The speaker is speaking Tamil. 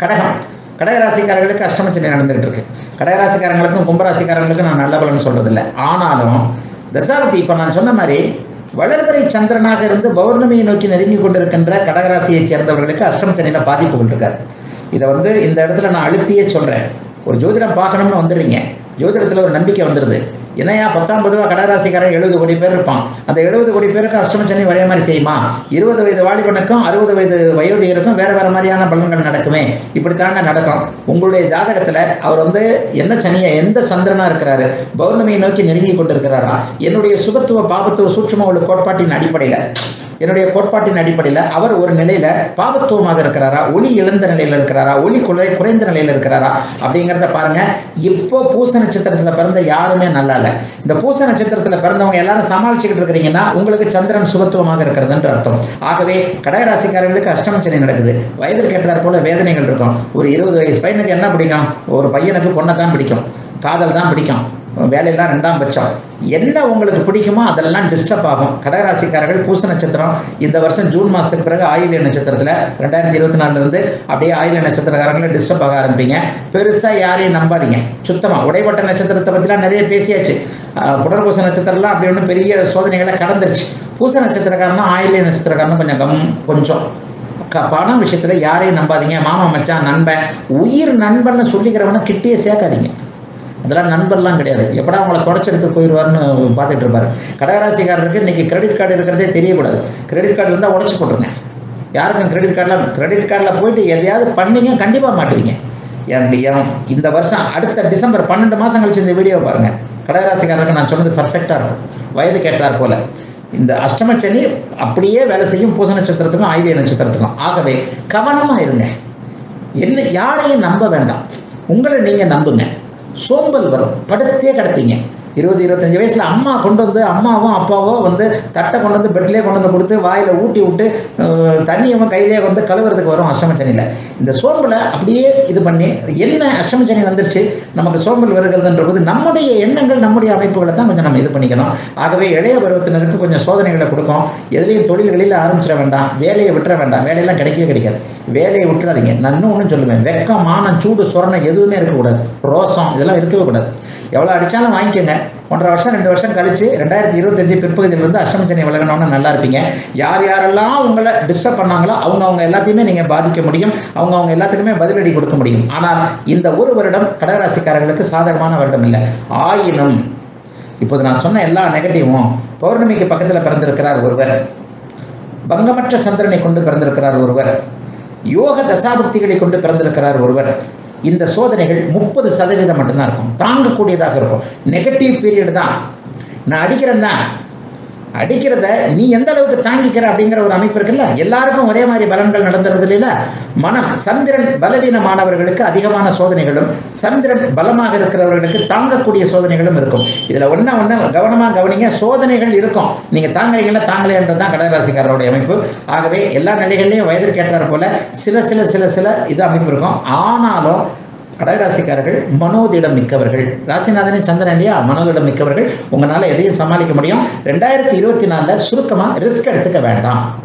கடகம், கடகராசிக்காரர்களுக்கு அஷ்டமச்சனி நடந்துகிட்டு இருக்கு. கடகராசிக்காரங்களுக்கும் கும்பராசிக்காரங்களுக்கும் நான் நல்ல பலன் சொல்றதில்லை. ஆனாலும் தசாபதி இப்போ நான் சொன்ன மாதிரி வளர்பிறை சந்திரனாக இருந்து பௌர்ணமியை நோக்கி நெருங்கி கொண்டிருக்கின்ற கடகராசியை சேர்ந்தவர்களுக்கு அஷ்டமச்சனியில் பாதிப்புகள் இருக்காது. இதை இந்த இடத்துல நான் அழுத்தியே சொல்கிறேன். ஒரு ஜோதிடம் பார்க்கணும்னு வந்துடுறீங்க, ஜோதிடத்தில் ஒரு நம்பிக்கை வந்துடுது. என்னையா 19 கடகராசிக்காரன் 70 கோடி பேர் இருப்பான், அந்த 70 கோடி பேருக்கு அஷ்டமச்சனி ஒரே மாதிரி செய்யுமா? 20 வயது வாலிபனுக்கும் 60 வயது வயோதிகருக்கும் வேறு வேறு மாதிரியான பலன்கள் நடக்குமே? இப்படித்தாங்க நடக்கும். உங்களுடைய ஜாதகத்தில் அவர் என்ன சனியை எந்த சந்திரனாக இருக்கிறாரு, பௌர்ணமியை நோக்கி நெருங்கி கொண்டு இருக்கிறாரா, என்னுடைய சுபத்துவ பாபத்துவ சூட்சும உள்ள கோட்பாட்டின் அடிப்படையில் அவர் ஒரு நிலையில் பாபத்துவமாக இருக்கிறாரா, ஒளி இழந்த நிலையில் இருக்கிறாரா, ஒளி குறைந்த நிலையில் இருக்கிறாரா அப்படிங்கிறத பாருங்க. இப்போ பூச நட்சத்திரத்தில் பிறந்த யாருமே நல்லா இல்லை. இந்த பூச நட்சத்திரத்தில் பிறந்தவங்க எல்லாரும் சமாளிச்சுக்கிட்டு இருக்கிறீங்கன்னா உங்களுக்கு சந்திரன் சுபத்துவமாக இருக்கிறதுன்ற அர்த்தம். ஆகவே கடகராசிக்காரர்களுக்கு அஷ்டமச்சனி நடக்குது. வயதிற்கு ஏற்றாற் போல வேதனைகள் இருக்கும். ஒரு 20 வயசு பையனுக்கு என்ன பிடிக்கும்? ஒரு பையனுக்கு பொண்ணை தான் பிடிக்கும், காதல் தான் பிடிக்கும், வேலையெல்லாம் 2ஆம் பட்சம். என்ன உங்களுக்கு பிடிக்குமோ அதெல்லாம் டிஸ்டர்ப் ஆகும். கடகராசிக்காரர்கள் பூச நட்சத்திரம் இந்த வருஷம் ஜூன் மாதத்துக்கு பிறகு ஆயில்ய நட்சத்திரத்தில் 2024 அப்படியே ஆயில்ய நட்சத்திரக்காரங்களை டிஸ்டர்ப் ஆக ஆரம்பிப்பீங்க. பெருசாக யாரையும் நம்பாதீங்க. சுத்தமாக உடைப்பட்ட நட்சத்திரத்தை பற்றிலாம் நிறைய பேசியாச்சு. புனர்பூச நட்சத்திரம்லாம் அப்படி ஒன்றும் பெரிய சோதனைகளை கடந்துருச்சு. பூச நட்சத்திரக்காரனும் ஆயில்ய நட்சத்திரக்காரனும் கொஞ்சம் பணம் விஷயத்தில் யாரையும் நம்பாதீங்க. மாமா மச்சான் நண்பன் உயிர் நண்பன்னு சொல்லிக்கிறவனை கிட்டேயே சேர்க்காதீங்க. அதெல்லாம் நண்பர்லாம் கிடையாது. எப்படா அவங்கள தொடச்சி எடுத்து போயிடுவார்னு பார்த்துட்டு இருப்பார். கடகராசிக்காரருக்கு இன்றைக்கி கிரெடிட் கார்டு இருக்கிறதே தெரியக்கூடாது. கிரெடிட் கார்டு இருந்தால் உடச்சி போட்டுருங்க. யாருக்கும் கிரெடிட் கார்டில் போயிட்டு எதையாவது பண்ணிங்க கண்டிப்பாக மாட்டுவீங்க. இந்த வருஷம் அடுத்த டிசம்பர் 12 மாதம் கழிச்சு இந்த வீடியோ பாருங்கள். கடகராசிக்காரருக்கு நான் சொன்னது பர்ஃபெக்டாக இருக்கும். வயது கேட்டார் போல் இந்த அஷ்டமச்சனி அப்படியே வேலை செய்யும் பூச நட்சத்திரத்துக்கும் ஆயில்ய நட்சத்திரத்துக்கும். ஆகவே கவனமாக இருங்க. யாரையும் நம்ப வேண்டாம், உங்களை நீங்கள் நம்புங்க. சோம்பல் வரும், படுத்தே கிடப்பீங்க. 20-25 வயசில் அம்மாவும் அப்பாவோ தட்டை கொண்டு பெட்லேயே கொண்டு கொடுத்து வாயில் ஊட்டி விட்டு தண்ணியவும் கையிலே கழுவுறதுக்கு வரும் அஷ்டமச்சனியில். இந்த சோம்பலை அப்படியே இது பண்ணி என்ன அஷ்டமச்சனி வந்துருச்சு நமக்கு சோம்பல் வருகிறதுன்ற போது நம்முடைய எண்ணங்கள் நம்முடைய அமைப்புகளை தான் கொஞ்சம் நம்ம இது பண்ணிக்கணும். ஆகவே இளைய பருவத்தினருக்கு கொஞ்சம் சோதனைகளை கொடுக்கும். எதுலேயும் தொழில்களில் ஆரம்பிச்சிட வேண்டாம், வேலையை விட்டுற வேண்டாம். வேலையெல்லாம் கிடைக்காது. வேலையை விட்டுறாதீங்க. நான் இன்னும் சொல்லுவேன், வெக்கம், மானம், சூடு, சொரணம் எதுவுமே இருக்கக்கூடாது. ரோசம் இதெல்லாம் இருக்கவே கூடாது. எவ்வளோ அடித்தாலும் வாங்கிக்கோங்க. 1.5 வருஷம் 2 வருஷம் கழிச்சு 2025 பிற்பகுதியில் அஷ்டமச்சனி விலகணும்னு நல்லா இருப்பீங்க. யாரெல்லாம் உங்களை டிஸ்டர்ப் பண்ணாங்களோ அவங்க எல்லாத்தையுமே நீங்கள் பாதிக்க முடியும். அவங்க எல்லாத்துக்குமே பதிலடி கொடுக்க முடியும். ஆனால் இந்த ஒரு வருடம் கடகராசிக்காரர்களுக்கு சாதாரணமான வருடம் இல்லை. ஆயினும் இப்போது நான் சொன்ன எல்லா நெகட்டிவும், பௌர்ணமிக்கு பக்கத்தில் பிறந்திருக்கிறார் ஒருவர், பங்கமற்ற சந்திரனை கொண்டு பிறந்திருக்கிறார் ஒருவர், யோக தசாபக்திகளை கொண்டு பிறந்திருக்கிறார் ஒருவர். இந்த சோதனைகள் 30% மட்டும்தான் இருக்கும், தாங்கக்கூடியதாக இருக்கும். நெகட்டிவ் பீரியட் தான். நான் அடிக்கிறத நீ எந்த அளவுக்கு தாங்கிக்கிற அப்படிங்கிற ஒரு அமைப்பு இருக்குல்ல. எல்லாருக்கும் ஒரே மாதிரி பலன்கள் நடந்துறது இல்லைல்ல. மனம், சந்திரன் பலவீனமானவர்களுக்கு அதிகமான சோதனைகளும், சந்திரன் பலமாக இருக்கிறவர்களுக்கு தாங்கக்கூடிய சோதனைகளும் இருக்கும். இதில் ஒன்று கவனமாக கவனிங்க. சோதனைகள் இருக்கும், நீங்கள் தாங்குறீங்களா தாங்கலைன்றது தான் கடகராசிக்காரருடைய அமைப்பு. ஆகவே எல்லா நிலைகள்லையும் வயதிற்கு ஏற்றார் போல சில இது அமைப்பு இருக்கும். ஆனாலும் கடகராசிக்காரர்கள் மனோதிடம் மிக்கவர்கள். ராசிநாதனே சந்திரன் இல்லையா, மனோதிடம் மிக்கவர்கள். உங்களால் எதையும் சமாளிக்க முடியும். 2024 சுருக்கமாக ரிஸ்க் எடுத்துக்க வேண்டாம்.